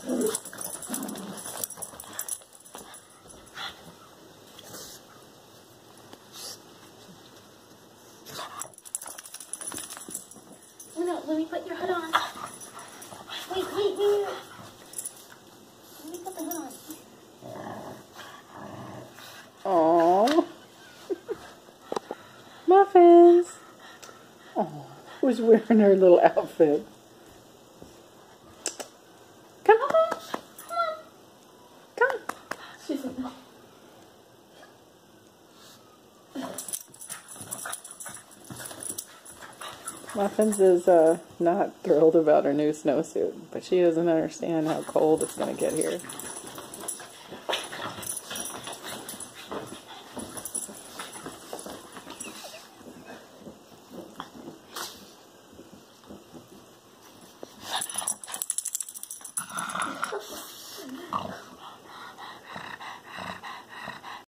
Oh no, let me put your hood on. Wait. Let me put the hood on. Aww. Muffins. Oh, who's wearing her little outfit? Come on. Come. She's like, no. Muffins is not thrilled about her new snowsuit, but she doesn't understand how cold it's going to get here.